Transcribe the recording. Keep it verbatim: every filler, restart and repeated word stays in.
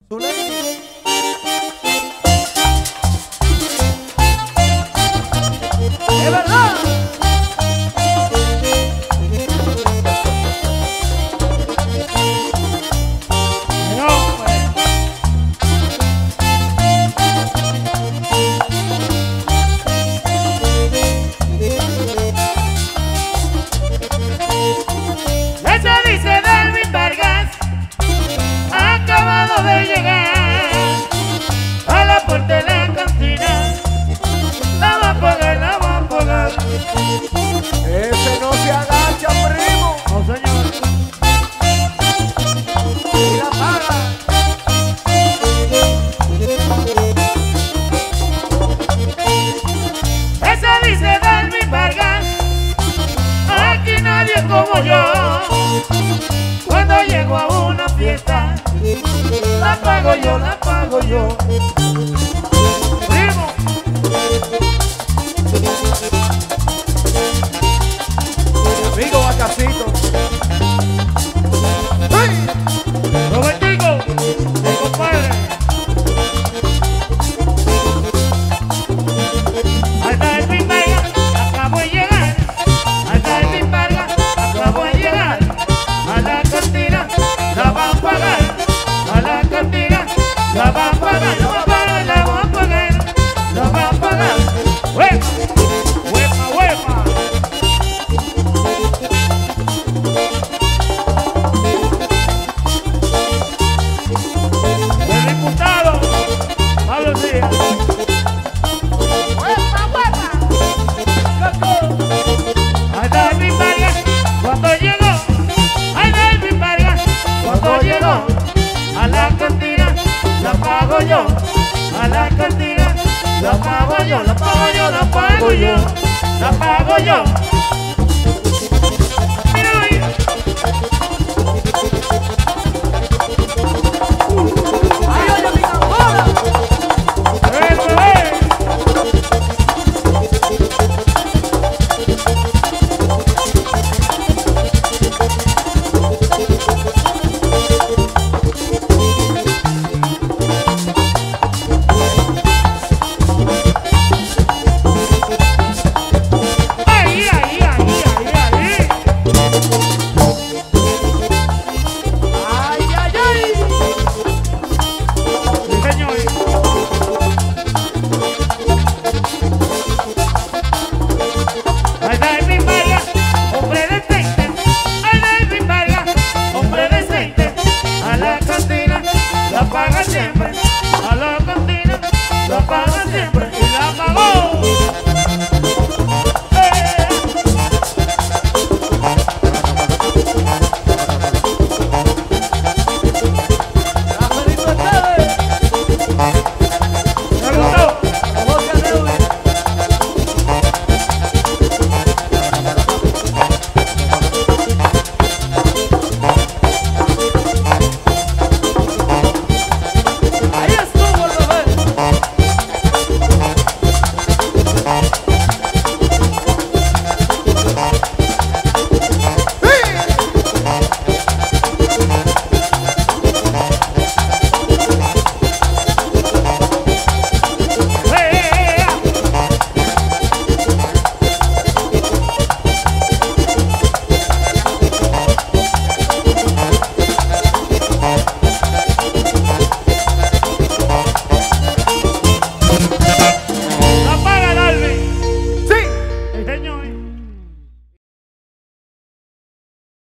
Zuley. Es verdad. Eso dice Delvin Vargas, acabado de llegar a la puerta de la cantina. La va a pagar, la va a pagar. Ese no se agacha, primo. No, señor. Y la paga. Eso dice Delvin Vargas, aquí nadie como yo. Cuando llego a una fiesta, la pago yo, la pago yo. Primo. Amigo Bacacito. ¡Ay! Robertico, mi compadre. Al Delvin Vargas, acabo de llegar. Al Delvin Vargas, acabo de llegar. A la cantina, la van a pagar. A la cantina, la van a pagar. La van a pagar, la van a pagar. La van a pagar. ¡Huepa! ¡Huepa, huepa! El diputado Pablo Díaz. ¡Huepa, huepa! Al Delvin Vargas, cuando llegó. Al Delvin Vargas, cuando llegó. A la cantina, la pago yo. A la cantina, la pago yo. La pago yo, la pago yo. La pago yo. Mira ahí. ¡Ay, oye, mi tambora! Eso es. Ahí, ahí, ahí, ahí, ahí. ¡Ay, ay, ay! Sí, señor. Al Delvin Vargas, hombre decente. Al Delvin Vargas, hombre decente. A la cantina, la paga siempre.